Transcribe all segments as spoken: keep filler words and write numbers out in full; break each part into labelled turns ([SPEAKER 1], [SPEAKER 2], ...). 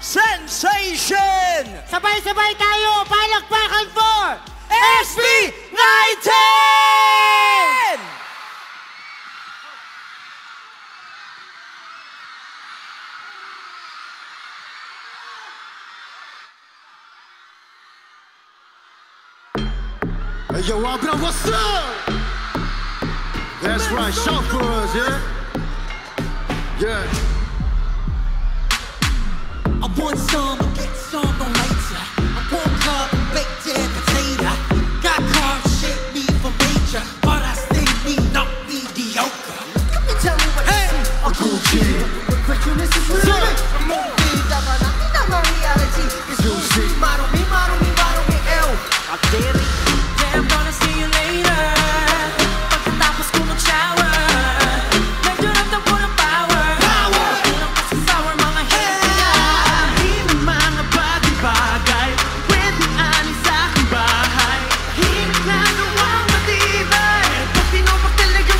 [SPEAKER 1] Sensation!
[SPEAKER 2] Sabay-sabay tayo! Palakpakan for
[SPEAKER 1] S B nineteen!
[SPEAKER 3] Hey, yo, Abra, what's up? That's right, shout for us, yeah? Yeah.
[SPEAKER 4] I want some, I get some, don't hate ya. I woke up, baked dead potato. Got cars, shit me for major, but I stay me, not mediocre. Let me tell you what hey. I see. A cool kid. The question is real. I'm on big, I'm not my reality. It's juicy. Model me, model me, model me, L. I dare it. Yeah, I'm gonna see you later. Pagkatapos ko mag-shower. Medyo ramdam ko ng power. Power! Ilang kasi sour mga hiya. Himig mga bagay-bagay. Pwede alis sa aking bahay. Himig na gawang matibay. Pag tinupag talagang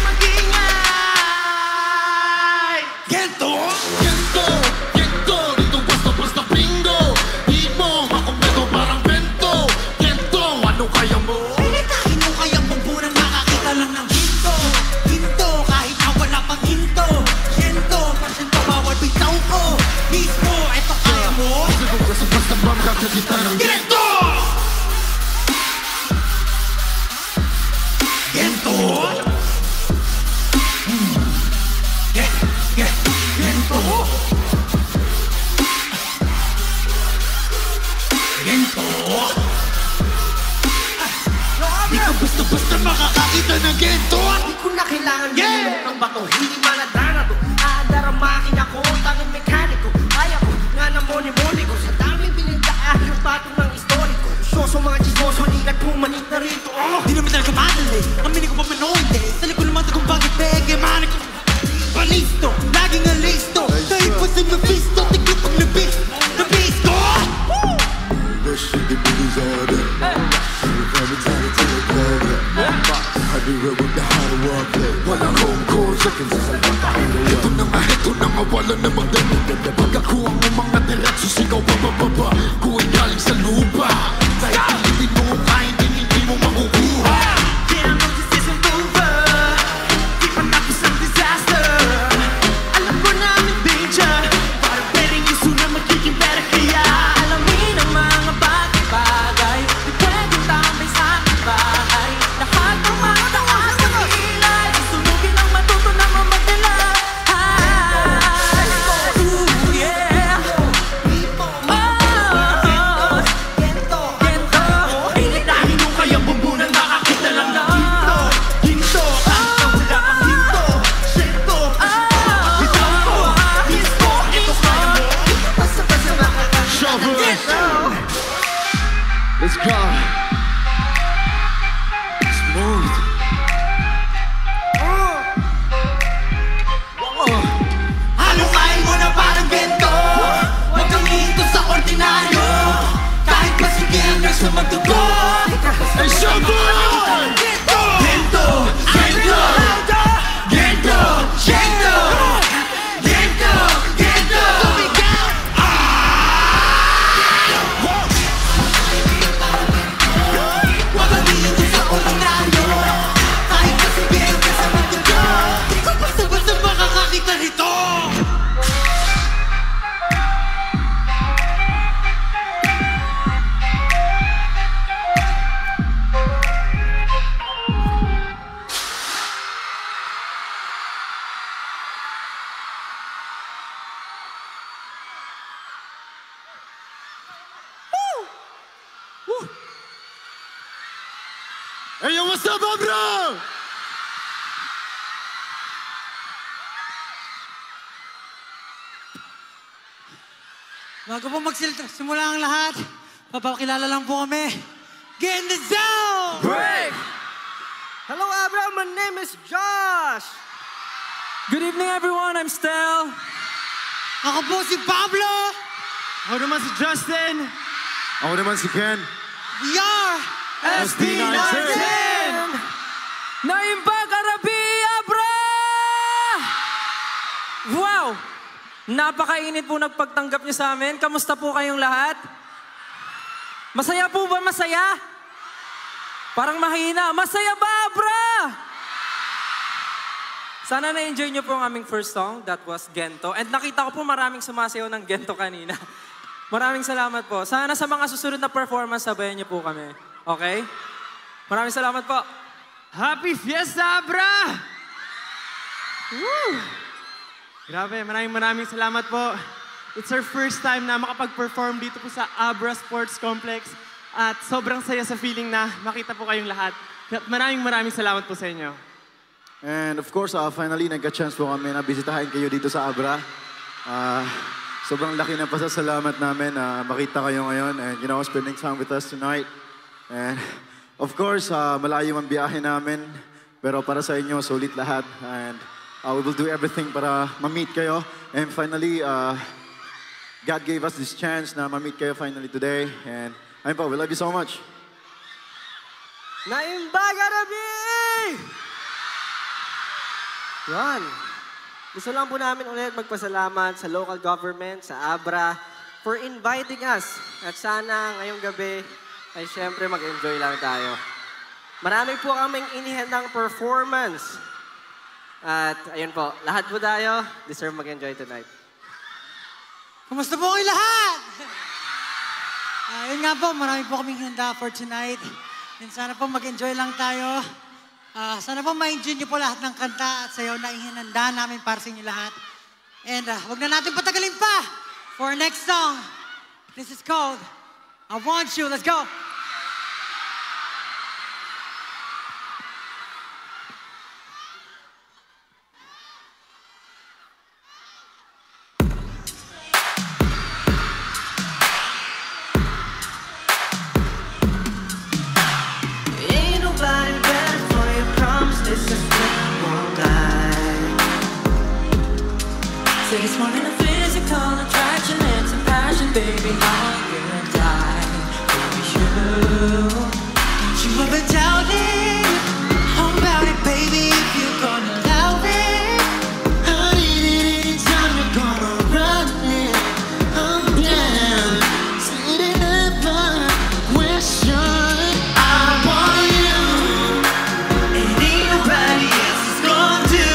[SPEAKER 4] mag-ingay. Gento!
[SPEAKER 3] Gento! Gento! Dito basta-basta bingo! Di mo makumpleto parang bento! Gento! Ano kaya mo?
[SPEAKER 4] Pinitahin mo kaya bumburang nakakita lang ng hinto. Hinto kahit na wala pang hinto. Hinto, pasyento bawal bitaw ko. Mismo, eto kaya mo.
[SPEAKER 3] Kasi kung basta-basta bang kakakita ng
[SPEAKER 4] Gento! Gento! Hmm. Ge- ge- Gento! Gento!
[SPEAKER 3] Di ka basta-basta makakakita ng gento!
[SPEAKER 4] Di ko na kailangan yeah! ng bato. Hindi maladana to. Aadaramakin ako, tanging mekaniko. Kaya ko nga na moni-moni ko. Sa daming pinagdaan yung patong ng historiko. Soso mga chismoso, ligat pumanik na rito. Oh! Di naman talaga madali. Aminin ko pa man o hindi. Sali ko naman kung bakit pege, manik ko. Palisto, laging alisto. Dahil pa sa Mephisto, tigit pag nabis. Nabis ko!
[SPEAKER 3] That shit get me disorder. Every time I take a club, I be real with the hard work. Walang home court seconds. Ito na nga, ito na nga, wala namang dami. Pag ako ang mga diretso, sigaw babababa. Kung galing sa lupa, kahit hindi mo kain, hindi mo makukuha.
[SPEAKER 4] Yeah, no, this isn't over. Di pa tapos ang disaster. Alam ko na may danger. Parang pwedeng iso na magiging better. Kaya alamin ang mga bagay-bagay. Di pwedeng tambay sa aking bahay. Lahat ng mga taas ng ilay. Sunugin ang matuto na mamadala. Ooh, yeah. Oh, gento, gento. Pinitahin mo kaya bumbunan makakita lang na hinto. Hinto, kahit na wala kang hinto. Sento, bitaw ko. Mismo, ito kaya mo. Basta-basta makakakita
[SPEAKER 3] Shovel.
[SPEAKER 4] ng gento.
[SPEAKER 3] Let's go. Smooth.
[SPEAKER 4] Halukain mo na parang gento. Huwag kang hinto sa ordinaryo. Kahit masigyan na sa magdugo.
[SPEAKER 3] Hey, Shovel!
[SPEAKER 4] Gento! Gento! Gento! Gento! Gento! Gento! Gento! Sumigaw! Huwag kang hinto sa ordinaryo. Kahit masigyan na sa magdugo. Di ko basta-basta makakakita nito.
[SPEAKER 3] Hey, yo, what's up, Abra?
[SPEAKER 2] Bago po magsimula ang lahat, papakilala lang po kami. Get in the zone!
[SPEAKER 1] Break! Hello, Abra. My name is Josh.
[SPEAKER 5] Good evening, everyone. I'm Stel.
[SPEAKER 2] Ako po si Pablo.
[SPEAKER 1] Ako naman si Justin.
[SPEAKER 3] Ako naman si Ken.
[SPEAKER 2] We are
[SPEAKER 5] S B nineteen! Naimbag Arabi, Abra! Wow! Napakainit po nagpagtanggap niyo sa amin. Kamusta po kayong lahat? Masaya po ba? Masaya? Parang mahina. Masaya ba, Abra? Sana na-enjoy niyo po ang aming first song. That was Gento. And nakita ko po maraming sumasayaw ng Gento kanina. Maraming salamat po. Sana sa mga susunod na performance, sabayan niyo po kami. Okay? Maraming salamat po.
[SPEAKER 1] Happy Fiesta, Abra! Woo! Grabe, maraming maraming salamat po. It's our first time na makapag-perform dito po sa Abra Sports Complex. At sobrang saya sa feeling na makita po kayong lahat. Maraming maraming salamat po sa inyo.
[SPEAKER 3] And of course, uh, finally, nagka-chance po kami na bisitahin kayo dito sa Abra. Uh, sobrang laki ng pasasalamat namin na makita kayo ngayon and, you know, spending time with us tonight. And of course, uh, malayo ang biyahe namin, pero para sa inyo, sulit lahat. And uh, we will do everything para ma-meet kayo. And finally, uh, God gave us this chance na ma-meet kayo finally today. And ayun po, we love you so much.
[SPEAKER 1] Naimbaga Rabi! Yan. Gusto lang po namin ulit magpasalamat sa local government, sa Abra, for inviting us. At sana ngayong gabi ay syempre mag-enjoy lang tayo. Marami po kaming inihandang performance. At ayun po, lahat po tayo deserve mag-enjoy tonight.
[SPEAKER 2] Kumusta po kayo lahat? Uh, yun nga po, marami po kaming handa for tonight. And sana po mag-enjoy lang tayo. Uh, sana po ma-enjoy niyo po lahat ng kanta at sayaw na ihinanda namin para sa inyo lahat. And uh, wag na natin patagalin pa for our next song. This is called I Want You. Let's go!
[SPEAKER 6] It's more than a physical attraction, it's a passion, baby. How can I die for you?
[SPEAKER 4] Don't you ever doubt it? How about it, baby? If you're gonna allow it, I need it anytime you're gonna run it. I'm down, sitting up my question. I want you, and ain't nobody else is gonna do.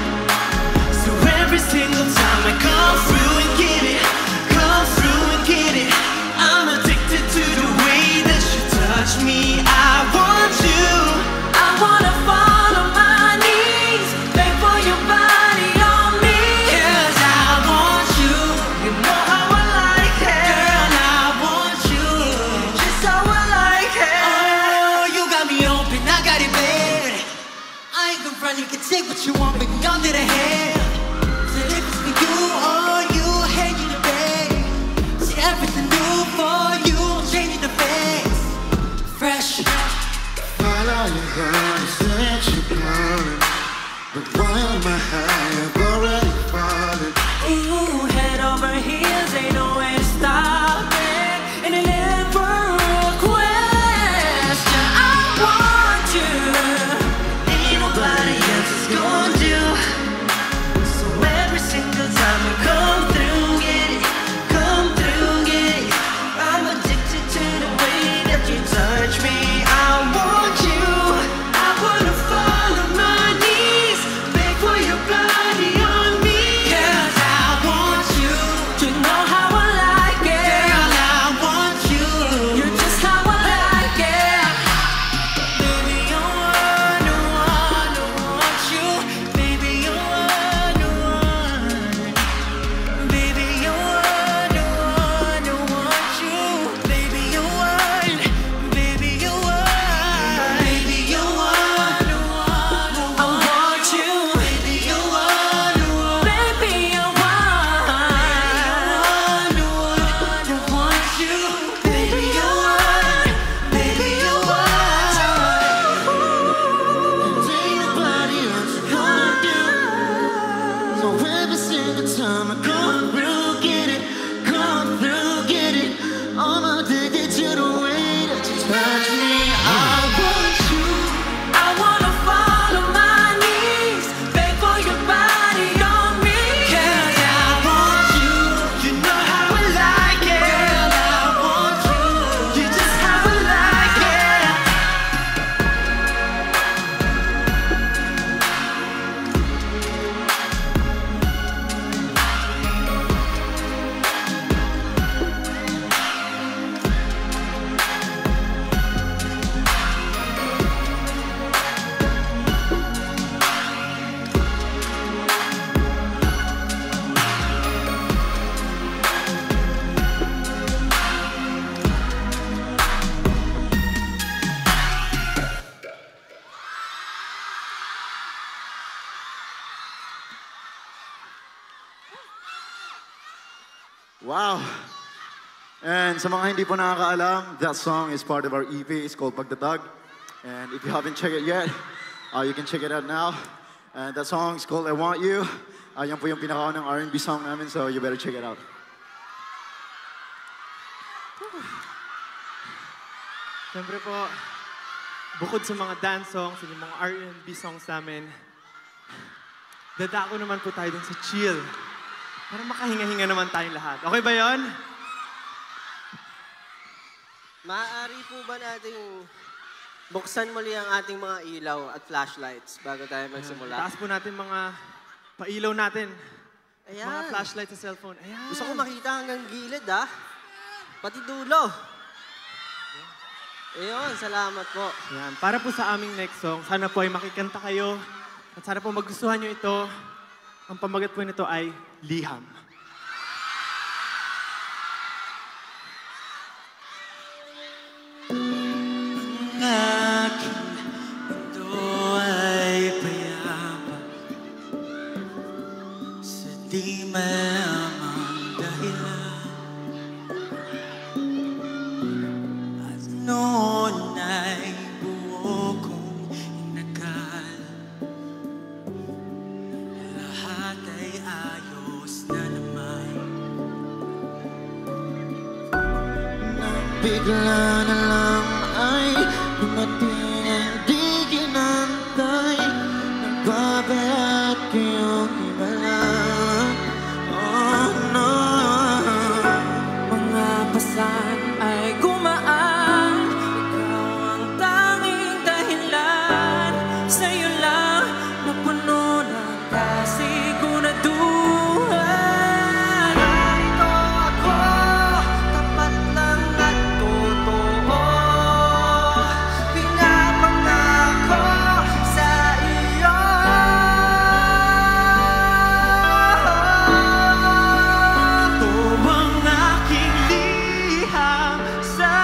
[SPEAKER 4] So every single time I come through and get it, come through and get it. I'm addicted to the way that you touch me. I want you.
[SPEAKER 6] I wanna fall on my knees, beg for your body on me.
[SPEAKER 4] 'Cause I want you.
[SPEAKER 6] You know how I like it,
[SPEAKER 4] Girl, I want you.
[SPEAKER 6] just how I like it.
[SPEAKER 4] Oh, you got me open, I got it bad. I ain't gonna front, you can take what you want, but gun to the head. Said if it's for you or you, hate you the bed. See everything new for you, changing the face. Fresh.
[SPEAKER 3] Follow your heart, said you're coming. But why am I high? I've already fallen.
[SPEAKER 6] Ooh, head over heels, ain't no way to stop it. And it never a question. I want you,
[SPEAKER 4] Ain't nobody else is gonna do. So every single time I come through, get it, come through, get it. I'm addicted to the way that you touch me. I want you. I wanna fall on my knees, beg for your body on me. 'Cause I want you.
[SPEAKER 6] you know how I like it.
[SPEAKER 4] Girl, I want you.
[SPEAKER 6] You're just how I like it.
[SPEAKER 4] Baby, you want, you want, you want you. Baby, you want, you want. Baby, you want, you want, you want you. Baby, you want, baby, you want. Baby, you want, you want, you
[SPEAKER 6] I want you,
[SPEAKER 4] Baby, you want, you want.
[SPEAKER 6] baby, I want.
[SPEAKER 4] You want, you want you. Baby, you want, baby, you want. Ain't nobody else gonna do. So every single time I come through, get it, come through, get it. I'm addicted to the way that you touch me. I want you.
[SPEAKER 6] I wanna fall on my knees, beg for your body on me.
[SPEAKER 4] 'Cause I want
[SPEAKER 7] Wow. And sa mga hindi po nakakaalam, that song is part of our E P. It's called Pagtatag. And if you haven't checked it yet, uh, you can check it out now. And that song is called I Want You. Uh, yan po yung pinakaunang R and B song namin, so you better check it out.
[SPEAKER 8] Siyempre po, bukod sa mga dance songs, yung mga R and B songs namin, dadako naman po tayo dun sa chill. Para makahinga-hinga naman tayong lahat. Okay ba yon?
[SPEAKER 1] Maaari po ba nating buksan muli ang ating mga ilaw at flashlights bago tayo magsimula?
[SPEAKER 8] Taas po natin mga pailaw natin.
[SPEAKER 1] Ayan.
[SPEAKER 8] Mga flashlight sa cellphone. Ayan.
[SPEAKER 1] Gusto ko makita hanggang gilid, ah. Pati dulo. Ayun, salamat po.
[SPEAKER 8] Ayan. Para po sa aming next song, sana po ay makikanta kayo. At sana po magustuhan nyo ito. Ang pamagat po nito ay Liham.
[SPEAKER 6] Ang aking mundo ay payapa sa di malamang dahilan. At noon ay buo kong inakal, lahat ay ayos na naman.
[SPEAKER 3] Nang bigla na lang ay dumating ang di ginantay, nagbabalat kayong himala. Oh no.
[SPEAKER 6] Mga pasan ay gumaan, ikaw ang tanging dahilan. Sa'yo lang napuno ng kasiguraduhan.
[SPEAKER 1] Narito ako, tapat lang at totoo. Pinapangako sa iyo.
[SPEAKER 8] Ito ang aking liham sa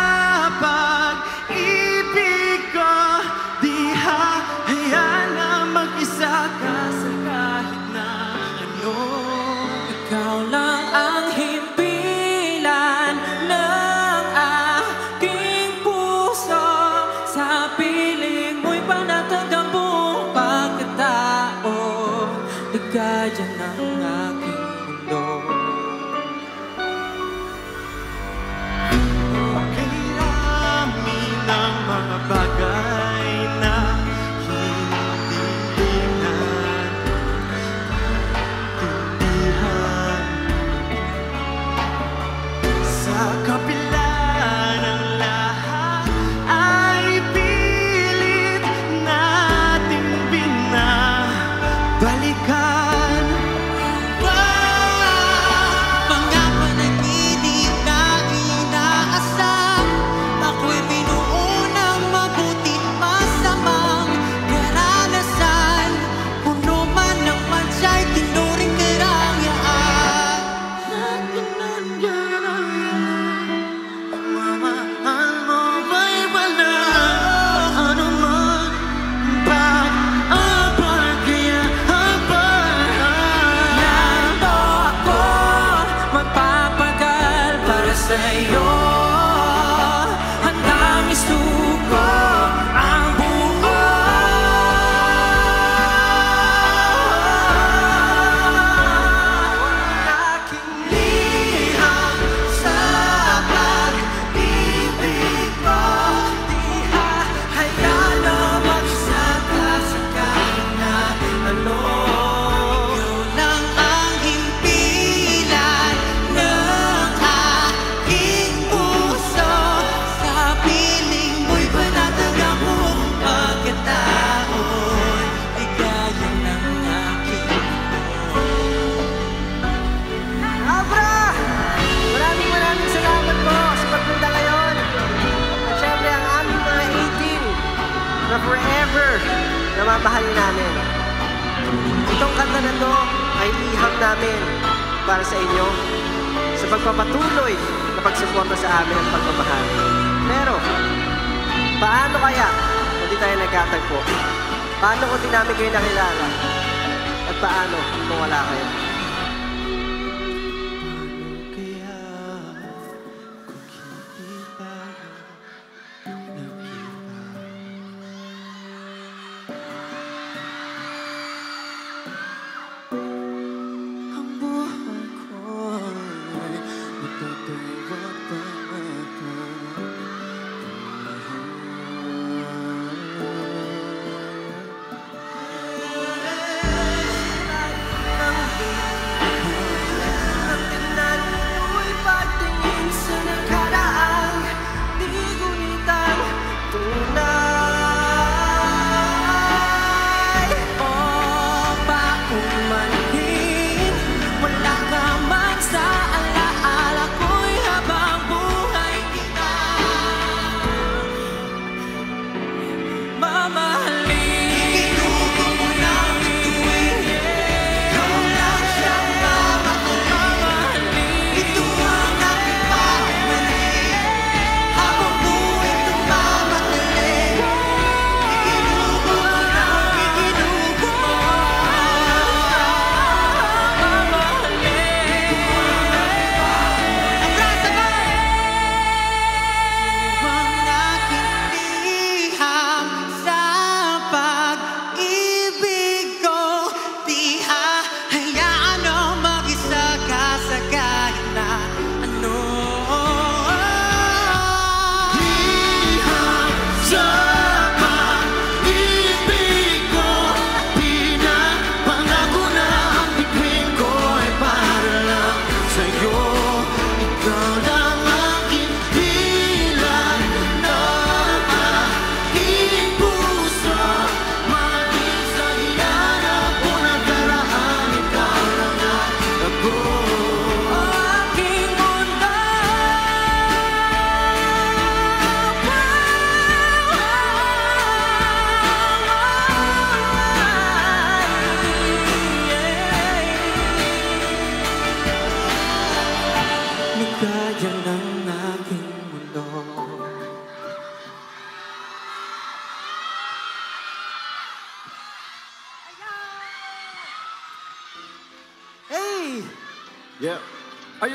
[SPEAKER 8] pag-ibig ko. Di hahayaan na mag-isa ka sa kahit na ano.
[SPEAKER 6] Ikaw lang ang himpilan ng aking puso. Sa piling mo'y panatag ang buong pagkatao. Ligayan ng aking mundo.
[SPEAKER 8] Kailami ng mga bagay na hindi natindihan. Sa kapila ng lahat ay pilit natin binabalikan.
[SPEAKER 6] Mga panaginip na inaasam, ako'y binuo ng mabuting masamang karanasan. Puno man ng mansya'y tinuring karangyaan.
[SPEAKER 3] Mamahal mo ba'y wala? Ano man pag-abal kaya habal?
[SPEAKER 6] Narito ako, magpapagal para sa'yo. Handang isuko ang buo.
[SPEAKER 1] Aking liham sa pag-ibig ko. Di hahayaan na mag-isa ka sa kahit na ano.
[SPEAKER 6] Ikaw lang ang himpilan ng aking puso. Sa piling mo'y panatag ang buong pagkatao. Ligayan ng aking
[SPEAKER 1] Abra! Maraming maraming salamat po sa pagpunta ngayon. At syempre ang aming mga eighteen na forever na mamahalin namin. Itong kanta na to ay liham namin para sa inyo sa pagpapatuloy na pagsuporta sa amin at pagmamahal. Pero, paano kaya kung di tayo nagkatagpo? Paano kung di namin kayo nakilala? At paano kung wala kayo?
[SPEAKER 6] Kaya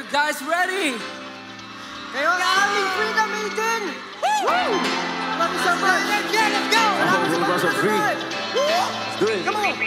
[SPEAKER 5] guys ready?
[SPEAKER 1] Kayo ang aming Freedom Maiden! Woo! Maraming so much!
[SPEAKER 2] Yeah, let's go!
[SPEAKER 1] Salamat sa
[SPEAKER 7] Brush up three.
[SPEAKER 1] panonood!
[SPEAKER 7] Let's do it.
[SPEAKER 1] Come on!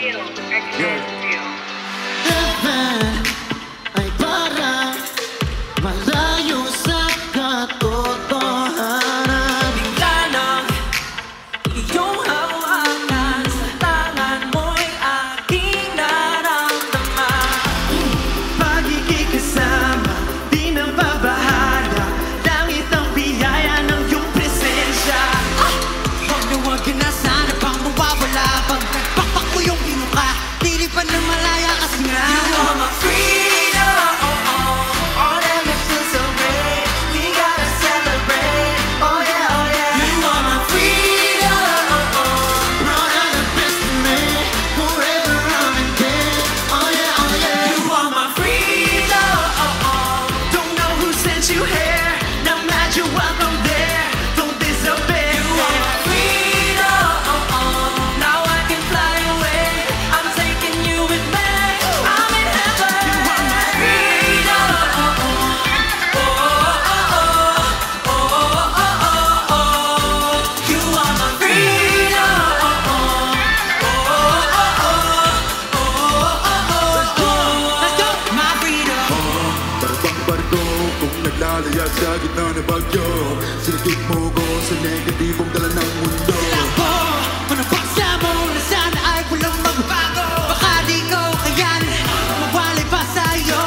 [SPEAKER 3] Heaven ay parang malayo sa katotohanan.
[SPEAKER 6] Bigla nang iyong hawakan sa tangan mo'y aking naramdaman.
[SPEAKER 8] Pagkikasama, di na babahala. Langit ang biyaya ng iyong presensya.
[SPEAKER 2] Huwag na huwag ka na sana pang mawawala. Pag nagpakpak mo yung binuka, tilipan ng malaya kasi nga
[SPEAKER 6] You are my freedom, oh, oh. All that makes you so great. We gotta celebrate, oh yeah, oh yeah. You are my freedom, oh, oh.
[SPEAKER 3] Brought out the best in me, forever I'm in debt. Oh yeah, oh yeah.
[SPEAKER 6] You are my freedom, oh, oh.
[SPEAKER 8] Don't know who sent you here. Now mad you're welcome there. Don't disobey.
[SPEAKER 6] You are my freedom, oh, oh. Now I can fly away. I'm taking you with me. I'm in heaven. You are my freedom, oh, oh. Oh, oh, oh, oh, oh, oh, oh. You are my freedom, oh, oh. Oh, oh, oh, oh, oh, oh.
[SPEAKER 2] Let's go! My freedom!
[SPEAKER 3] Parang barko kung naglalayag sa gitna ng bagyo. Sinakit mo ko sa negatibong dala ng mundo.
[SPEAKER 2] Takbo! Manapaksa mo na sana ay walang magbago. Baka di ko kayanin, mawalay pa sa'yo.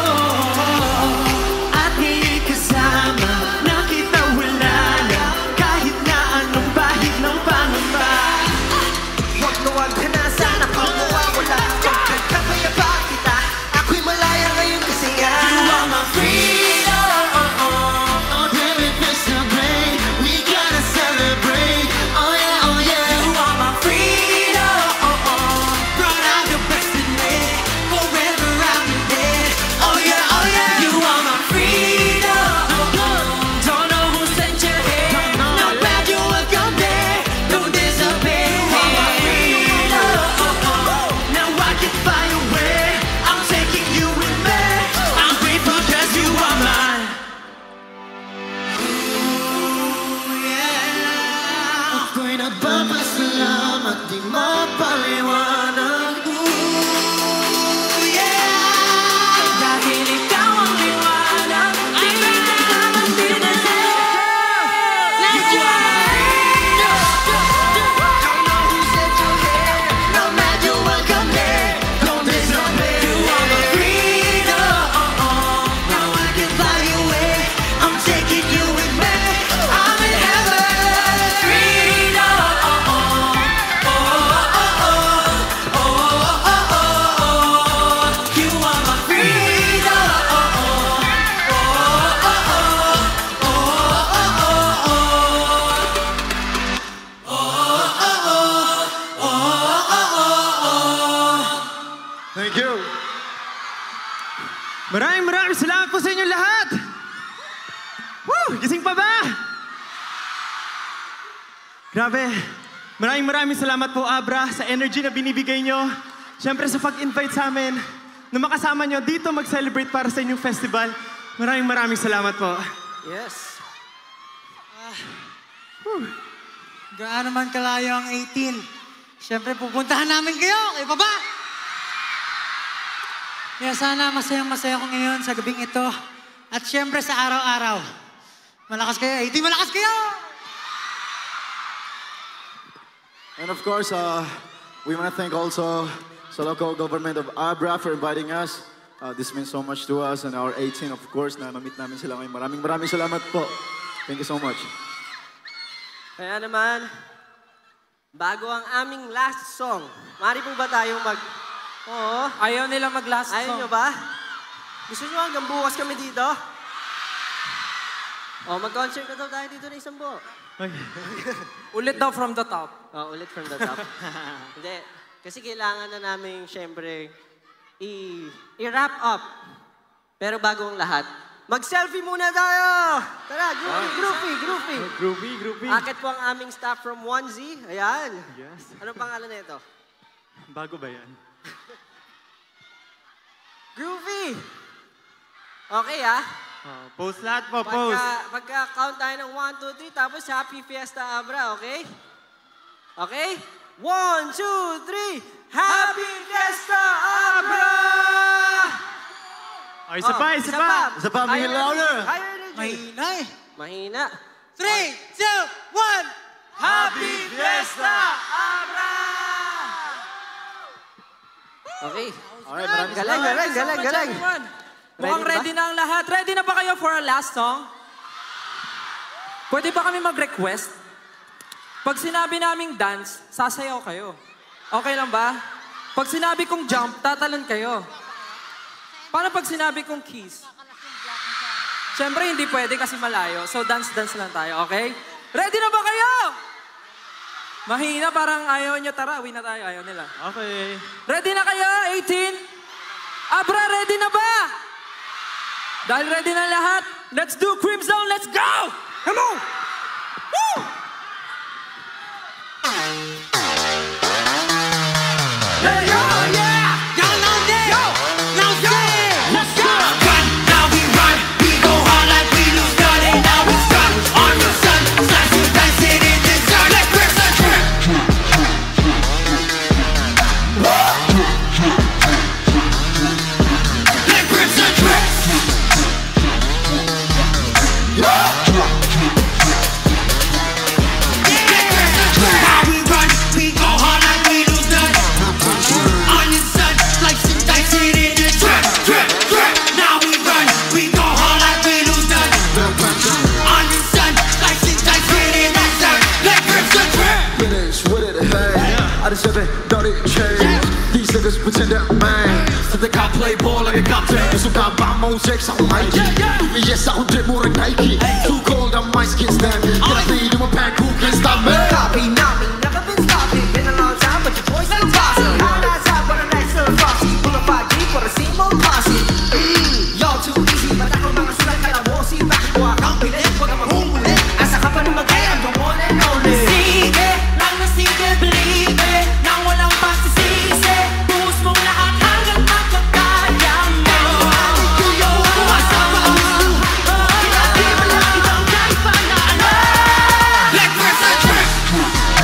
[SPEAKER 8] At ngayon kasama, nakita wala na. Kahit na anong bahid ng pangamba.
[SPEAKER 1] Huwag na huwag ka na sana pang mawawala. Pagkakapayapa kita, ako'y malaya ngayon kasi nga.
[SPEAKER 6] You are my freedom, oh, oh.
[SPEAKER 3] Oh, every place I break, we gotta celebrate. Oh yeah, oh yeah.
[SPEAKER 6] You are my freedom, oh, oh.
[SPEAKER 2] Brought out the best in me, forever I'll be there. Oh yeah, oh yeah!
[SPEAKER 6] You are my freedom, oh, oh. Don't know who sent you here.
[SPEAKER 2] Now bad you welcome there, don't disappear.
[SPEAKER 6] You are my freedom, oh, oh.
[SPEAKER 8] Now I can fly away. I'm taking you with me. I'm grateful 'cause you are mine.
[SPEAKER 3] Ako'y nagpapasalamat, di mapaliwanag. Ooh, yeah.
[SPEAKER 6] Dahil ikaw ang liwanag, di na naman dinala.
[SPEAKER 2] Let's go!
[SPEAKER 1] Don't know who sent you here.
[SPEAKER 3] No matter you welcome there, don't disobey.
[SPEAKER 6] You are my freedom, oh, oh.
[SPEAKER 2] Now I can fly away, I'm taking you with me. I'm in heaven.
[SPEAKER 6] Freedom, oh, oh. Oh, oh, oh, oh. Oh, oh, oh, oh. You are my freedom, oh, oh. Oh, oh, oh. Oh, oh, oh, oh.
[SPEAKER 7] Thank you.
[SPEAKER 8] Maraming maraming salamat po sa inyo lahat. Woo! Gising pa ba? Grabe. Maraming maraming salamat po, Abra, sa energy na binibigay nyo. Siyempre sa pag-invite sa amin na makasama nyo dito mag-celebrate para sa inyong festival. Maraming maraming salamat po.
[SPEAKER 1] Yes.
[SPEAKER 2] Gaano man kalayo ang eighteen, siyempre pupuntahan namin kayo, kay baba! Kaya sana masayang-masaya ko ngayon sa gabing ito. At siyempre sa araw-araw. Malakas kayo, eighteen, malakas kayo!
[SPEAKER 7] And of course, uh, we want to thank also the local government of Abra for inviting us. Uh, this means so much to us and our eighteen, of course, na na-meet namin sila ngayon. Maraming maraming salamat po. Thank you so much.
[SPEAKER 1] Kaya naman, bago ang aming last song, maaari po ba tayong mag... Oo.
[SPEAKER 5] Ayaw nila mag-last
[SPEAKER 1] Ayaw
[SPEAKER 5] song.
[SPEAKER 1] nyo ba? Gusto nyo hanggang bukas kami dito? O, mag-concert na daw tayo dito na isang buo.
[SPEAKER 5] Ulit daw from the top.
[SPEAKER 1] Oh, ulit from the top. Hindi. Kasi kailangan na namin, syempre, i- i-wrap up. Pero bago ang lahat, mag-selfie muna tayo! Tara, groovy, groovy, groovy.
[SPEAKER 8] Groovy, groovy.
[SPEAKER 1] Akit po ang aming staff from one Z. Ayan.
[SPEAKER 8] Yes.
[SPEAKER 1] Anong pangalan na ito?
[SPEAKER 8] Bago ba yan?
[SPEAKER 1] Groovy! Okay, ah.
[SPEAKER 8] Oh, pose lahat po, pose.
[SPEAKER 1] Pagka, pagka-count tayo ng one, two, three, tapos Happy Fiesta Abra, okay? Okay? one, two, three, Happy Fiesta Abra!
[SPEAKER 8] Oh, isa pa, isa pa.
[SPEAKER 7] Isa pa, may
[SPEAKER 1] Higher
[SPEAKER 7] louder.
[SPEAKER 1] energy, Higher energy.
[SPEAKER 2] Mahina eh.
[SPEAKER 1] Mahina.
[SPEAKER 2] Three, two, one.
[SPEAKER 1] Happy Fiesta Abra! Okay.
[SPEAKER 7] Alright, maraming
[SPEAKER 1] Galing, galing, galing, galing.
[SPEAKER 5] Mukhang
[SPEAKER 1] Ready
[SPEAKER 5] ready na ang lahat. Ready na ba kayo for our last song? Pwede ba kami mag-request? Pag sinabi naming dance, sasayaw kayo. Okay lang ba? Pag sinabi kong jump, tatalon kayo. Paano pag sinabi kong kiss? Siyempre, hindi pwede kasi malayo. So, dance-dance lang tayo, okay? Ready na ba kayo? Mahina, parang ayaw nyo. Tara, uwi na tayo. Ayaw nila.
[SPEAKER 8] Okay.
[SPEAKER 5] Ready na kayo? eighteen? Abra, ready na ba? Dahil ready na lahat, let's do Cream Zone. Let's go! Come on! Woo!
[SPEAKER 4] Hey, yo, yeah! Y'all know that? Yo! Now say it! Let's go! Run, now we run. We go hard like we lose nothing. Now we stun on your son. Slice and dice it in the sun. Let grips and trip. Let grips and trip. Now we run. We go hard like we lose nothing. On your son, slice and dice it in the drip, drip, drip. Now we run, we go hard like we lose nothing. On your son, slice and dice it in the sun. Let grips and drip.
[SPEAKER 3] Finish with it, hey. I just haven't done it, change. These niggas pretend that man. So they can't play ball like a captain. So got by Mosaic, I'm Mikey. Yes, I did more than Nike. Too cold, I'm my skin stand. Get a lead in my pack, who can stop me?
[SPEAKER 6] Copy, not me, never been stopping. Been a long time, but your boy's still tossing. High eyes out, but a nice little frosty. Boulevard deep, but a scene more posse. Y'all too easy, but I don't know the strike like I won't see back. Boy, I can't be there, but I'm a home with it. As a couple of my gay, I'm the one and only. Sige, lang na sige, believe it. Nang walang pasisisi. Buhos mong lahat hanggang makakaya mo. Masama ang hindi mo lang ibang kahit pa na ano.
[SPEAKER 4] Let grips and drip.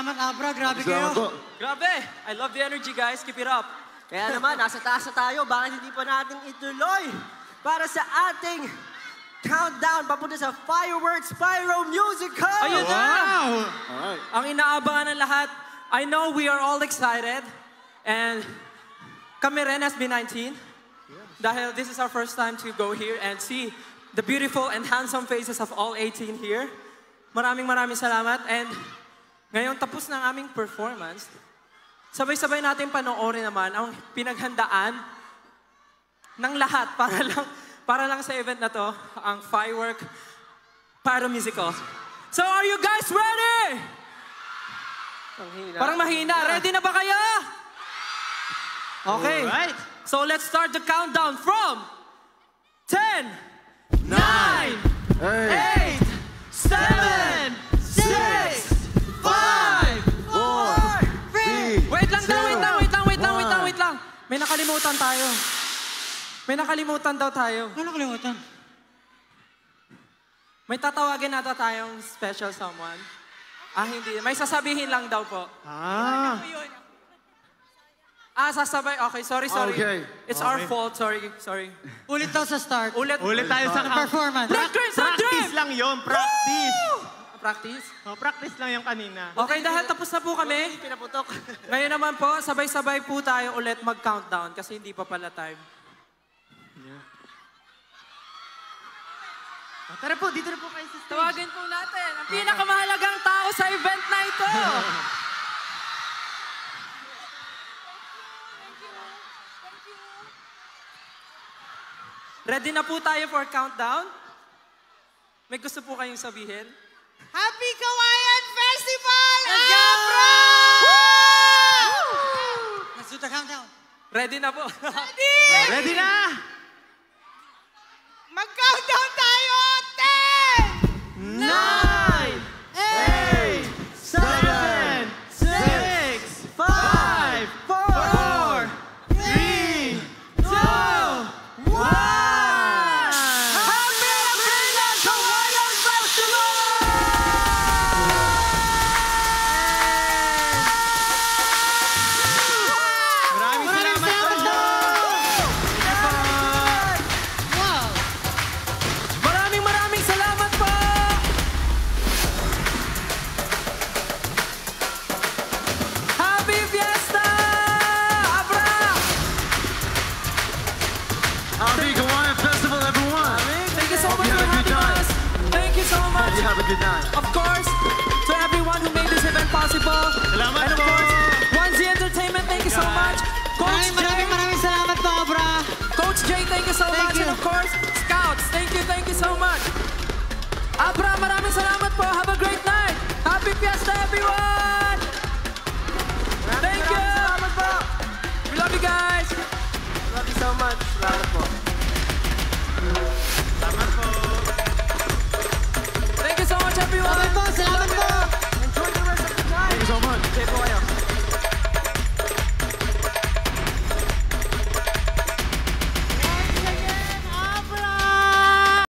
[SPEAKER 2] salamat, Abra. Grabe
[SPEAKER 7] Salamat po.
[SPEAKER 2] kayo.
[SPEAKER 5] Grabe! I love the energy, guys. Keep it up.
[SPEAKER 1] Kaya naman, nasa taas na tayo, bakit hindi pa natin ituloy para sa ating countdown papunta sa Fireworks Pyro Musical!
[SPEAKER 5] Ayun na!
[SPEAKER 8] Wow!
[SPEAKER 7] Alright.
[SPEAKER 5] Ang inaabangan ng lahat, I know we are all excited. And kami rin, S B nineteen. Dahil this is our first time to go here and see the beautiful and handsome faces of all eighteen here. Maraming maraming salamat. And ngayon tapos ng aming performance, sabay-sabay natin panoorin naman ang pinaghandaan ng lahat para lang, para lang sa event na to, ang Firework Pyro Musical. So are you guys ready?
[SPEAKER 1] Ang hina.
[SPEAKER 5] Parang mahina. Ready na ba kayo? Okay.
[SPEAKER 8] Alright.
[SPEAKER 5] So let's start the countdown from ten, nine,
[SPEAKER 7] Hey.
[SPEAKER 5] eight, seven, six, five,
[SPEAKER 7] Four. Three.
[SPEAKER 5] Wait lang daw,
[SPEAKER 7] two,
[SPEAKER 5] wait lang, wait lang, wait lang, wait lang,
[SPEAKER 7] one.
[SPEAKER 5] wait lang. May nakalimutan tayo. May nakalimutan daw tayo.
[SPEAKER 2] Ano nakalimutan?
[SPEAKER 5] May tatawagin nata tayong special someone. Ah, hindi. May sasabihin lang daw po.
[SPEAKER 8] Ah.
[SPEAKER 5] Ah, sasabay. Okay, sorry, sorry.
[SPEAKER 7] Okay.
[SPEAKER 5] It's our fault. Sorry, sorry.
[SPEAKER 2] Ulit daw sa start.
[SPEAKER 5] Ulit.
[SPEAKER 8] Ulit tayo sa
[SPEAKER 2] Performance.
[SPEAKER 5] Practice,
[SPEAKER 8] Practice lang yon, practice.
[SPEAKER 5] Practice.
[SPEAKER 8] Oh, practice lang yung kanina.
[SPEAKER 5] Okay, dahil tapos na po kami.
[SPEAKER 1] Pinaputok.
[SPEAKER 5] Ngayon naman po, sabay-sabay po tayo ulit mag-countdown kasi hindi pa pala time.
[SPEAKER 8] Oh, tara po, dito na po kayo sa stage.
[SPEAKER 5] Tawagin po natin ang pinakamahalagang tao sa event na ito. Ready na po tayo for countdown? May gusto po kayong sabihin?
[SPEAKER 2] Happy Kawayan Festival!
[SPEAKER 5] Let's go!
[SPEAKER 2] Let's do the countdown.
[SPEAKER 5] Ready na po.
[SPEAKER 8] Ready na?
[SPEAKER 2] Mag-countdown tayo! ten!
[SPEAKER 8] Nine, eight, seven, six, five, four, three, two, one.
[SPEAKER 5] Happy Abrenian Kawayan Festival!
[SPEAKER 8] Maraming salamat po.
[SPEAKER 2] Wow!
[SPEAKER 5] Maraming maraming salamat po! Happy Fiesta! Abra!
[SPEAKER 7] Happy Kawayan Festival, everyone.
[SPEAKER 5] Thank you so
[SPEAKER 7] Hope
[SPEAKER 5] much
[SPEAKER 7] you
[SPEAKER 5] for
[SPEAKER 7] had a good
[SPEAKER 5] having
[SPEAKER 7] time.
[SPEAKER 5] us. Thank you so much.
[SPEAKER 7] You have a good night.
[SPEAKER 5] Of course, to everyone who made this event possible.
[SPEAKER 8] Salamat
[SPEAKER 5] And of
[SPEAKER 8] po.
[SPEAKER 5] course, one Z Entertainment, thank you so much. Coach
[SPEAKER 2] Maraming
[SPEAKER 5] Jay,
[SPEAKER 2] maraming maraming salamat po, Abra.
[SPEAKER 5] Coach Jay, thank you so
[SPEAKER 2] Thank
[SPEAKER 5] much.
[SPEAKER 2] you.
[SPEAKER 5] And of course, Scouts, thank you, thank you so much. Abra, maraming salamat po. Have a great night. Happy Fiesta!